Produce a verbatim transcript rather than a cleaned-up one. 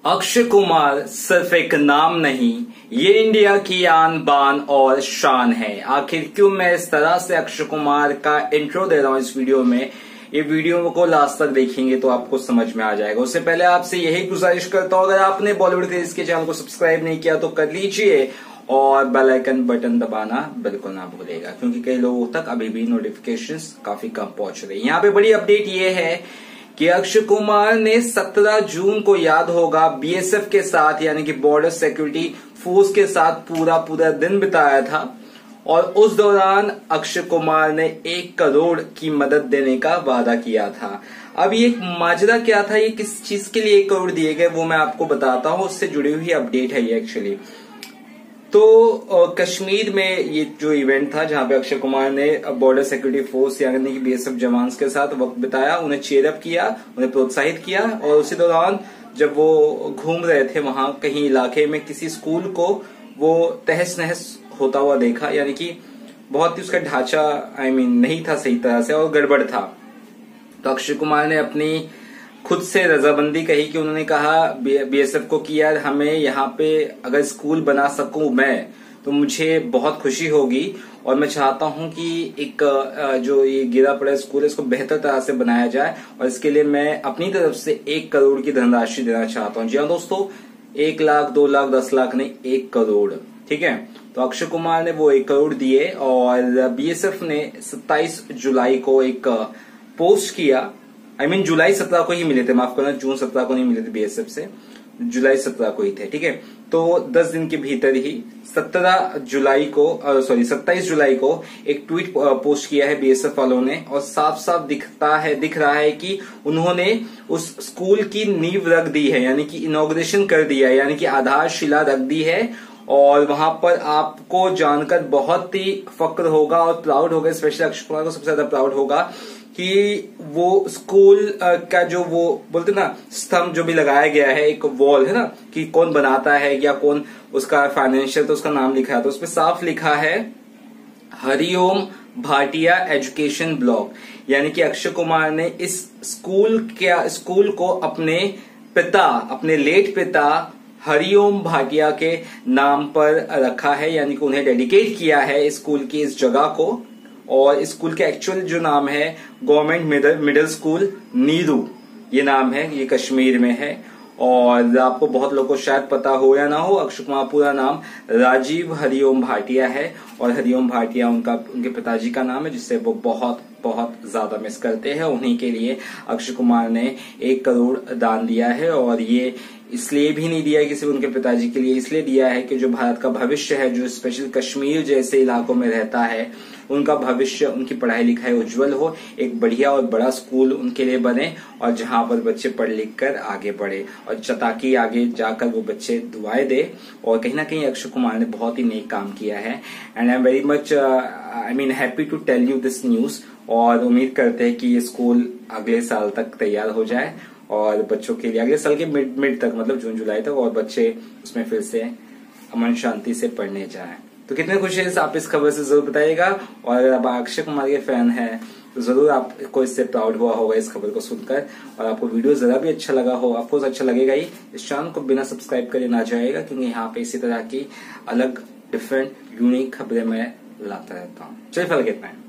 अक्षय कुमार सिर्फ एक नाम नहीं, ये इंडिया की आन बान और शान है। आखिर क्यों मैं इस तरह से अक्षय कुमार का इंट्रो दे रहा हूं इस वीडियो में, ये वीडियो को लास्ट तक देखेंगे तो आपको समझ में आ जाएगा। उससे पहले आपसे यही गुजारिश करता हूं, अगर आपने बॉलीवुड क्रेज के चैनल को सब्सक्राइब नहीं किया तो कर लीजिए और बेल आइकन बटन दबाना बिल्कुल ना भूलेगा, क्योंकि कई लोगों तक अभी भी नोटिफिकेशंस काफी कम पहुंच रही है। यहाँ पे बड़ी अपडेट ये है कि अक्षय कुमार ने सत्रह जून को, याद होगा, बीएसएफ के साथ यानी कि बॉर्डर सिक्योरिटी फोर्स के साथ पूरा पूरा दिन बिताया था और उस दौरान अक्षय कुमार ने एक करोड़ की मदद देने का वादा किया था। अब ये माजरा क्या था, ये किस चीज के लिए एक करोड़ दिए गए वो मैं आपको बताता हूं, उससे जुड़ी हुई अपडेट है ये एक्चुअली। तो कश्मीर में ये जो इवेंट था जहां पे अक्षय कुमार ने बॉर्डर सिक्योरिटी फोर्स यानी कि बीएसएफ जवान के साथ वक्त बिताया, उन्हें चीयर अप किया, उन्हें प्रोत्साहित किया और उसी दौरान जब वो घूम रहे थे वहां कहीं इलाके में, किसी स्कूल को वो तहस नहस होता हुआ देखा, यानी कि बहुत ही उसका ढांचा आई I मीन mean, नहीं था सही तरह से और गड़बड़ था। तो अक्षय कुमार ने अपनी खुद से रजामंदी कही कि उन्होंने कहा बीएसएफ को कि यार हमें यहाँ पे अगर स्कूल बना सकूं मैं तो मुझे बहुत खुशी होगी और मैं चाहता हूं कि एक जो ये गिरा पड़ा स्कूल है इसको बेहतर तरह से बनाया जाए और इसके लिए मैं अपनी तरफ से एक करोड़ की धनराशि देना चाहता हूं। जी हाँ दोस्तों, एक लाख दो लाख दस लाख नहीं, एक करोड़, ठीक है। तो अक्षय कुमार ने वो एक करोड़ दिए और बीएसएफ ने सत्ताईस जुलाई को एक पोस्ट किया, आई मीन जुलाई सत्रह को ही मिले थे, माफ करना, जून सत्रह को नहीं मिले थे बीएसएफ से, जुलाई सत्रह को ही थे, ठीक है। तो दस दिन के भीतर ही सत्रह जुलाई को सॉरी सत्ताईस जुलाई को एक ट्वीट पोस्ट किया है बीएसएफ वालों ने और साफ साफ दिखता है दिख रहा है कि उन्होंने उस स्कूल की नींव रख दी है, यानी कि इनॉग्रेशन कर दिया है, यानी कि आधारशिला रख दी है। और वहां पर आपको जानकर बहुत ही फक्र होगा और प्राउड होगा, स्पेशली अक्षय कुमार को सबसे ज्यादा प्राउड होगा कि वो स्कूल का जो वो बोलते ना स्तंभ जो भी लगाया गया है, एक वॉल है ना कि कौन बनाता है या कौन उसका फाइनेंशियल, तो उसका नाम लिखा है, तो उसमें साफ लिखा है हरिओम भाटिया एजुकेशन ब्लॉक, यानी कि अक्षय कुमार ने इस स्कूल के स्कूल को अपने पिता, अपने लेट पिता हरिओम भाटिया के नाम पर रखा है, यानी कि उन्हें डेडिकेट किया है स्कूल की इस जगह को। और स्कूल के एक्चुअल जो नाम है government middle middle school Neeru, ये नाम है, ये कश्मीर में है। और आपको बहुत लोगों को शायद पता हो या ना हो, अक्षय कुमार पूरा नाम राजीव हरिओम भाटिया है और हरिओम भाटिया उनका उनके पिताजी का नाम है, जिससे वो बहुत बहुत ज्यादा मिस करते हैं। उन्हीं के लिए अक्षय कुमार ने एक करोड़ दान दिया है और ये इसलिए भी नहीं दिया है किसी उनके पिताजी के लिए, इसलिए दिया है कि जो भारत का भविष्य है, जो स्पेशल कश्मीर जैसे इलाकों में रहता है, उनका भविष्य, उनकी पढ़ाई लिखाई उज्जवल हो, एक बढ़िया और बड़ा स्कूल उनके लिए बने और जहां पर बच्चे पढ़ लिख कर आगे बढ़े और ताकि आगे जाकर वो बच्चे दुआएं दे। और कहीं ना कहीं अक्षय कुमार ने बहुत ही नेक काम किया है and I am very much I mean happy to tell you this news. और उम्मीद करते हैं कि ये स्कूल अगले साल तक तैयार हो जाए और बच्चों के लिए अगले साल के मिड मिड तक, मतलब जून जुलाई तक, और बच्चे उसमें फिर से अमन शांति से पढ़ने जाएं। तो कितने खुश हैं आप इस खबर से जरूर बताइएगा और अगर आप अक्षय कुमार के फैन हैं तो जरूर आपको इससे प्राउड हुआ होगा इस खबर को सुनकर। और आपको वीडियो जरा भी अच्छा लगा हो, आपको अच्छा लगेगा ही, इस चैनल को बिना सब्सक्राइब करे ना जाएगा, क्योंकि यहाँ पे इसी तरह की अलग डिफरेंट यूनिक खबरें मैं लाता रहता हूँ। चलिए फल कितना है।